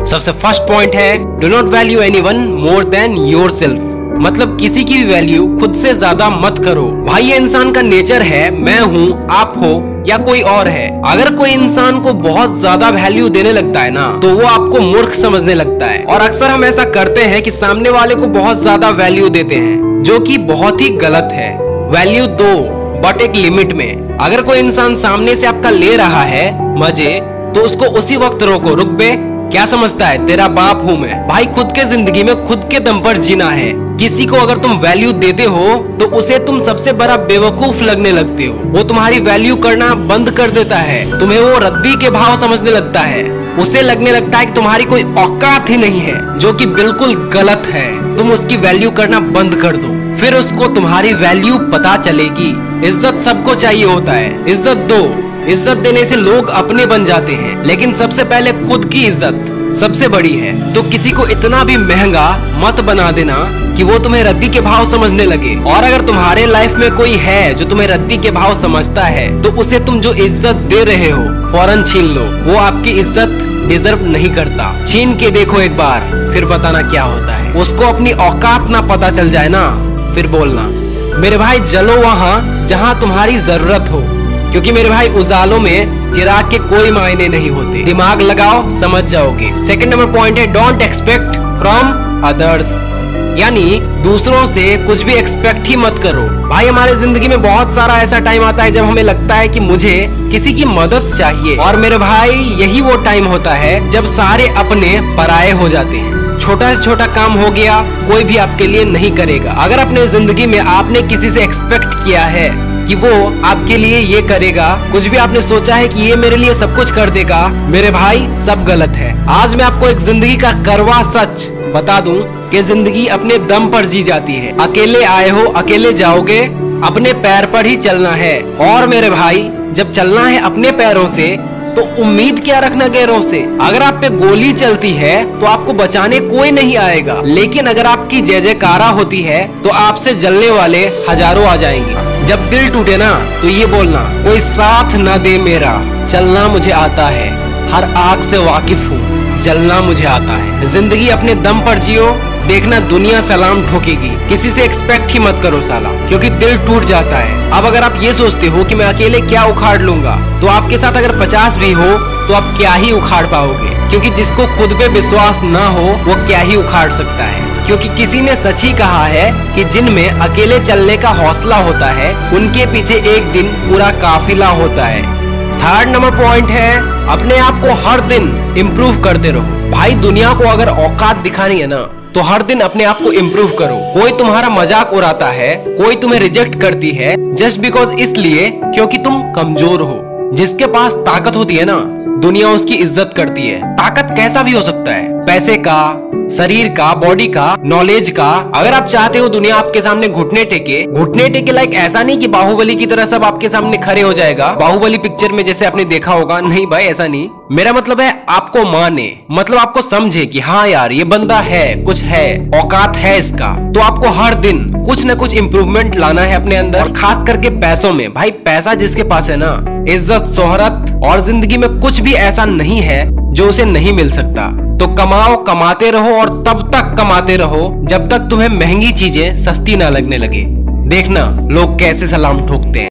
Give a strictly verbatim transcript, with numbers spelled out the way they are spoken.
सबसे first point है, do not value anyone more than yourself. मतलब किसी की भी वैल्यू खुद से ज्यादा मत करो। भाई ये इंसान का नेचर है, मैं हूँ, आप हो या कोई और है। अगर कोई इंसान को बहुत ज्यादा वैल्यू देने लगता है ना, तो वो आपको मूर्ख समझने लगता है। और अक्सर हम ऐसा करते हैं कि सामने वाले को बहुत ज्यादा वैल्यू देते हैं, जो कि बहुत ही गलत है। वैल्यू दो, बट एक लिमिट में। अगर कोई इंसान सामने से आपका ले रहा है मजे, तो उसको उसी वक्त रोको। रुक बे, क्या समझता है, तेरा बाप हूँ मैं। भाई खुद के जिंदगी में खुद के दम पर जीना है। किसी को अगर तुम वैल्यू देते हो तो उसे तुम सबसे बड़ा बेवकूफ लगने लगते हो। वो तुम्हारी वैल्यू करना बंद कर देता है। तुम्हें वो रद्दी के भाव समझने लगता है। उसे लगने लगता है कि तुम्हारी कोई औकात ही नहीं है, जो कि बिल्कुल गलत है। तुम उसकी वैल्यू करना बंद कर दो, फिर उसको तुम्हारी वैल्यू पता चलेगी। इज्जत सबको चाहिए होता है, इज्जत दो। इज्जत देने से लोग अपने बन जाते हैं, लेकिन सबसे पहले खुद की इज्जत सबसे बड़ी है। तो किसी को इतना भी महंगा मत बना देना कि वो तुम्हें रद्दी के भाव समझने लगे। और अगर तुम्हारे लाइफ में कोई है जो तुम्हें रद्दी के भाव समझता है, तो उसे तुम जो इज्जत दे रहे हो फौरन छीन लो। वो आपकी इज्जत डिजर्व नहीं करता। छीन के देखो एक बार, फिर बताना क्या होता है। उसको अपनी औकात ना पता चल जाए ना, फिर बोलना। मेरे भाई जलो वहाँ जहाँ तुम्हारी जरूरत हो, क्योंकि मेरे भाई उजालों में चिराग के कोई मायने नहीं होते। दिमाग लगाओ, समझ जाओगे। सेकंड नंबर पॉइंट है, डोंट एक्सपेक्ट फ्रॉम अदर्स। यानी दूसरों से कुछ भी एक्सपेक्ट ही मत करो। भाई हमारे जिंदगी में बहुत सारा ऐसा टाइम आता है जब हमें लगता है कि मुझे किसी की मदद चाहिए, और मेरे भाई यही वो टाइम होता है जब सारे अपने पराये हो जाते हैं। छोटा से छोटा काम हो गया, कोई भी आपके लिए नहीं करेगा। अगर अपने जिंदगी में आपने किसी से एक्सपेक्ट किया है कि वो आपके लिए ये करेगा, कुछ भी आपने सोचा है कि ये मेरे लिए सब कुछ कर देगा, मेरे भाई सब गलत है। आज मैं आपको एक जिंदगी का कड़वा सच बता दूं कि जिंदगी अपने दम पर जी जाती है। अकेले आए हो, अकेले जाओगे, अपने पैर पर ही चलना है। और मेरे भाई जब चलना है अपने पैरों से, तो उम्मीद क्या रखना गैरों से। अगर आप पे गोली चलती है तो आपको बचाने कोई नहीं आएगा, लेकिन अगर आपकी जय जयकारा होती है तो आपसे जलने वाले हजारों आ जाएंगे। जब दिल टूटे ना, तो ये बोलना, कोई साथ ना दे मेरा, चलना मुझे आता है, हर आग से वाकिफ हूँ, जलना मुझे आता है। जिंदगी अपने दम पर जियो, देखना दुनिया सलाम ठोकेगी। किसी से एक्सपेक्ट ही मत करो साला, क्योंकि दिल टूट जाता है। अब अगर आप ये सोचते हो कि मैं अकेले क्या उखाड़ लूंगा, तो आपके साथ अगर पचास भी हो तो आप क्या ही उखाड़ पाओगे, क्योंकि जिसको खुद पे विश्वास ना हो वो क्या ही उखाड़ सकता है। क्योंकि किसी ने सच ही कहा है कि जिनमें अकेले चलने का हौसला होता है, उनके पीछे एक दिन पूरा काफिला होता है। थर्ड नंबर पॉइंट है, अपने आप को हर दिन इम्प्रूव करते रहो। भाई दुनिया को अगर औकात दिखानी है ना, तो हर दिन अपने आप को इम्प्रूव करो। कोई तुम्हारा मजाक उड़ाता है, कोई तुम्हें रिजेक्ट करती है जस्ट बिकॉज इसलिए क्योंकि तुम कमजोर हो। जिसके पास ताकत होती है ना, दुनिया उसकी इज्जत करती है। ताकत कैसा भी हो सकता है, पैसे का, शरीर का, बॉडी का, नॉलेज का। अगर आप चाहते हो दुनिया आपके सामने घुटने टेके, घुटने टेके लाइक ऐसा नहीं कि बाहुबली की तरह सब आपके सामने खड़े हो जाएगा, बाहुबली पिक्चर में जैसे आपने देखा होगा। नहीं भाई, ऐसा नहीं। मेरा मतलब है आपको माने, मतलब आपको समझे कि हाँ यार ये बंदा है, कुछ है, औकात है इसका। तो आपको हर दिन कुछ न कुछ इम्प्रूवमेंट लाना है अपने अंदर, और खास करके पैसों में। भाई पैसा जिसके पास है ना, इज्जत, शोहरत और जिंदगी में कुछ भी ऐसा नहीं है जो उसे नहीं मिल सकता। तो कमाओ, कमाते रहो, और तब तक कमाते रहो जब तक तुम्हें महंगी चीजें सस्ती ना लगने लगे। देखना लोग कैसे सलाम ठोकते हैं।